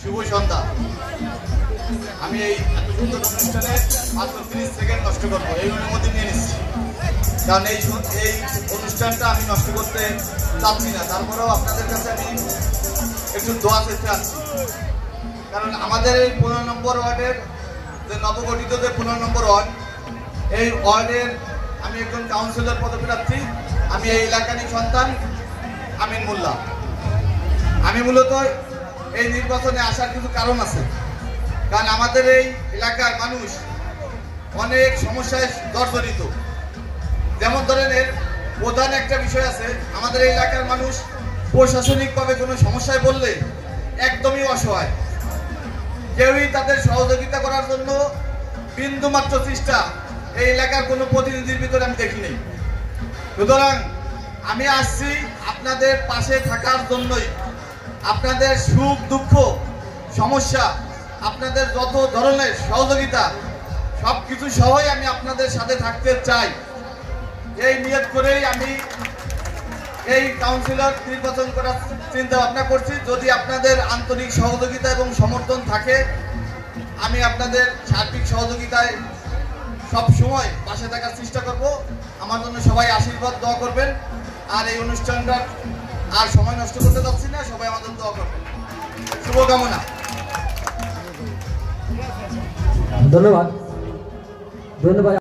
শুভ সন্ধ্যা। আমি এই এত সুন্দর অনুষ্ঠানে মাত্র 30 সেকেন্ড নষ্ট করবো এই অনুমতি নিয়ে নিচ্ছি, কারণ এই অনুষ্ঠানটা আমি নষ্ট করতে চাচ্ছি না। তারপরেও আপনাদের কাছে আমি একটু দোয়া চেতে আসছি, কারণ আমাদের এই 15 নম্বর ওয়ার্ডের যে নবগঠিত যে 15 নম্বর ওয়ার্ড, এই ওয়ার্ডের আমি একজন কাউন্সিলর পদপ্রার্থী। আমি এই এলাকারই সন্তান আমিন মোল্লা। আমি মূলত এই নির্বাচনে আসার কিছু কারণ আছে, কারণ আমাদের এই এলাকার মানুষ অনেক সমস্যায় জর্জরিত। যেমন ধরেন এর প্রধান একটা বিষয় আছে, আমাদের এই এলাকার মানুষ প্রশাসনিকভাবে কোনো সমস্যায় বললে একদমই অসহায়, কেউই তাদের সহযোগিতা করার জন্য বিন্দুমাত্র চেষ্টা এই এলাকার কোনো প্রতিনিধির ভিতরে আমি দেখি নেই। সুতরাং আমি আসছি আপনাদের পাশে থাকার জন্যই। আপনাদের সুখ দুঃখ সমস্যা, আপনাদের যত ধরনের সহযোগিতা সব কিছু সহই আমি আপনাদের সাথে থাকতে চাই। এই নিয়ত করেই আমি এই কাউন্সিলর নির্বাচন করার চিন্তা ভাবনা করছি। যদি আপনাদের আন্তরিক সহযোগিতা এবং সমর্থন থাকে, আমি আপনাদের সার্বিক সহযোগিতায় সব সময় পাশে থাকার চেষ্টা করব। আমার জন্য সবাই আশীর্বাদ দোয়া করবেন। আর এই অনুষ্ঠানটা আর সময় নষ্ট করতে যাচ্ছি না, সবাই আমাদের দোয়া করবেন। শুভকামনা। ধন্যবাদ।